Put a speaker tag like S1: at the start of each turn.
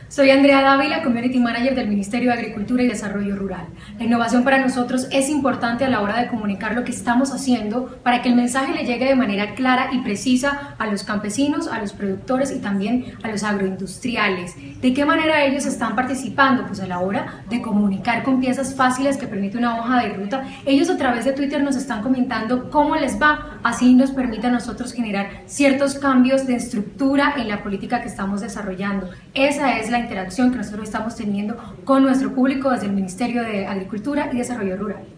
S1: Soy Andrea Dávila, Community Manager del Ministerio de Agricultura y Desarrollo Rural. La innovación para nosotros es importante a la hora de comunicar lo que estamos haciendo para que el mensaje le llegue de manera clara y precisa a los campesinos, a los productores y también a los agroindustriales. ¿De qué manera ellos están participando? Pues a la hora de comunicar con piezas fáciles que permite una hoja de ruta. Ellos a través de Twitter nos están comentando cómo les va, así nos permite a nosotros generar ciertos cambios de estructura en la política que estamos desarrollando. Esa es la interacción que nosotros estamos teniendo con nuestro público desde el Ministerio de Agricultura y Desarrollo Rural.